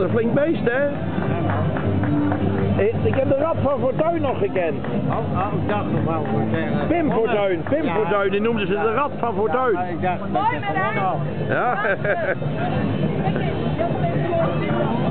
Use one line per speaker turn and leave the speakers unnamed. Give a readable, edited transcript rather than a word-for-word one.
een flink beest, hè? Ik heb de Rad van Fortuin nog gekend.
Ik dacht nog wel voor zeggen.
Pim Fortuin, Fortuin, die noemden ze de Rad van Fortuin.
Ja, ik dacht dat je gewonnen had.
Ja.